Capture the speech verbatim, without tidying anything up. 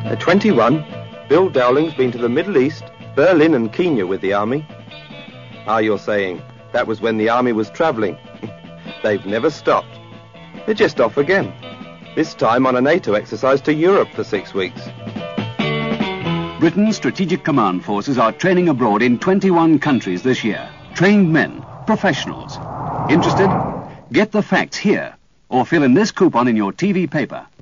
At twenty-one, Bill Dowling's been to the Middle East, Berlin and Kenya with the Army. Ah, you're saying, that was when the Army was travelling. They've never stopped. They're just off again. This time on a NATO exercise to Europe for six weeks. Britain's Strategic Command Forces are training abroad in twenty-one countries this year. Trained men, professionals. Interested? Get the facts here, or fill in this coupon in your T V paper.